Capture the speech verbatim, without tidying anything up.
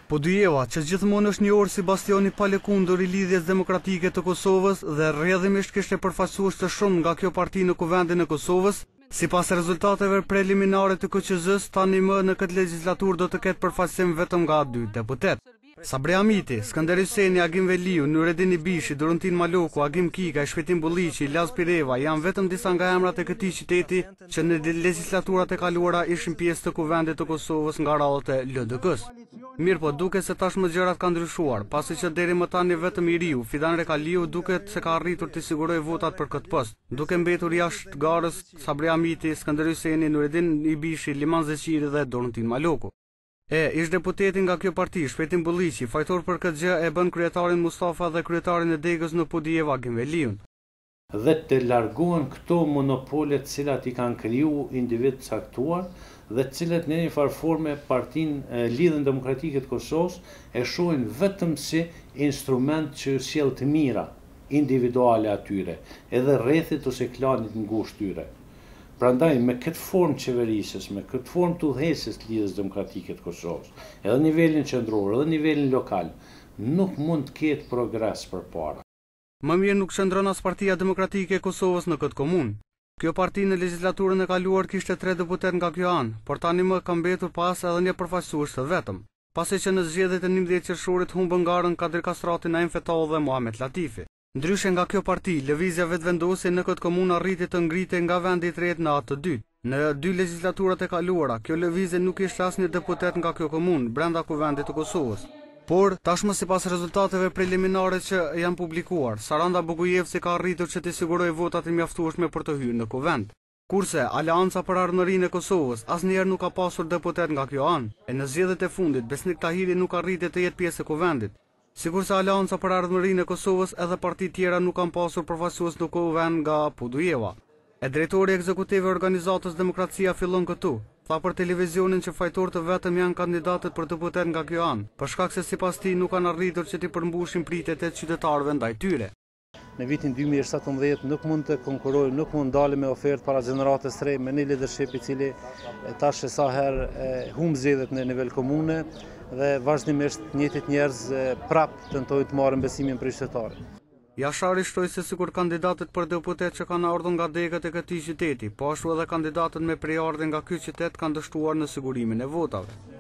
Podujeva, që gjithmonë është njohur si bastioni pa lëkundur i lidhjes demokratike të Kosovës dhe rrjedhimisht kishte përfaqësues të shumë nga kjo parti në Kuvendin e Kosovës, sipas rezultateve preliminare të K Q Z-s, tani më në këtë legjislaturë do të ketë përfaqësim vetëm nga dy deputet. Sabri Hamiti, Skënder Hyseni, Agim Veliu, Nureddin Ibishi, Dorontin Maloku, Agim Kika, Shpetin Bulliqi, Laz Pireva janë vetëm disa nga emrat e këtij qyteti që në legjislaturat e kaluara ishin pjesë të Kuvendit të Kosovës nga radhët e L D K-s. Mirë po, duket se tashmë gjërat kanë ndryshuar, pasi që deri më tani vetëm i riu, Fidan Rekaliu, duket se ka arritur të sigurojë votat për këtë post, duke mbetur jashtë garës Sabri Hamiti, Skënder Hyseni, Nureddin Ibishi, Liman Zeqiri dhe Dorontin Maloku. E, ish deputeti nga kjo parti, Shpetin Bulliqi, fajtor për këtë gjë e bën kryetarin Mustafa dhe kryetarin e Degës në Podujeva Agim Veliun. Dhe të largohen këto monopolet cilat i kanë kriju individ caktuar dhe cilat në një farë forme Partinë Lidhjen Demokratike të Kosovës e shohin vetëm si instrument që sjell të mira individuale atyre, edhe rrethit ose klanit ngushtë tyre. Prandaj, me këtë formë qeverisës, me këtë formë të udhëheqjes të Lidhjes Demokratike të Kosovës, edhe nivelin qendror, edhe nivelin lokal, nuk mund të ketë progres përpara. Më mirë nuk qëndron as Partia Demokratike e Kosovës në këtë komunë. Kjo parti në legjislaturën e kaluar kishte tre deputet nga kjo anë, por tani më ka mbetur pas edhe një përfaqësues të vetëm, pasi që në zgjedhjet e njëmbëdhjetë qershorit humbën garën Kadir Kastrati, Naim Fetahu dhe Muhamet Latifi. Ndryshe nga kjo parti, lëvizja vetëvendosje në këtë komunë arriti të ngritej nga vendi i tretë në atë të dytë. Në dy legislaturat e kaluara, kjo lëvizje nuk ishte asnjë deputet nga kjo komunë brenda Kuvendit të Kosovës. Por, tashmë sipas rezultateve preliminare që janë publikuar, Saranda Bogujevci ka arritur që të sigurojë votat e mjaftueshme për të hyrë në Kuvend. Kurse Aleanca për Ardhmërinë e Kosovës asnjëherë nuk ka pasur deputet nga kjo anë, e në zgjedhjet e fundit Besnik Tahiri nuk arriti të jetë pjesë e Kuvendit. Sikurse Aleanca për Ardhmërinë e Kosovës, edhe parti tjera nuk kanë pasur përfaqësues në Kuvend nga Podujeva. E drejtori ekzekutiv i organizatës Demokracia fillon këtu, tha për televizionin që fajtor të vetëm janë kandidatët për deputet nga kjo anë, për shkak se sipas tij nuk kanë arritur që t'i përmbushin pritet e qytetarëve ndaj tyre. Në vitin dy mijë e shtatëmbëdhjetë nuk mund të konkurrojmë, nuk mund dalë me ofertë para gjeneratës së re me një leadership i cili tash sa herë humb zgjedhjet në nivel komune dhe vazhdimisht njëjtit njerëz prap tentojnë të marrin besimin për qytetarët. Jashari shtoi se sikur kandidatët për deputet që kanë ardhur nga degët e këtij qyteti, po ashtu edhe kandidatët me prejardhje nga ky qytet kanë dështuar në sigurimin e votave.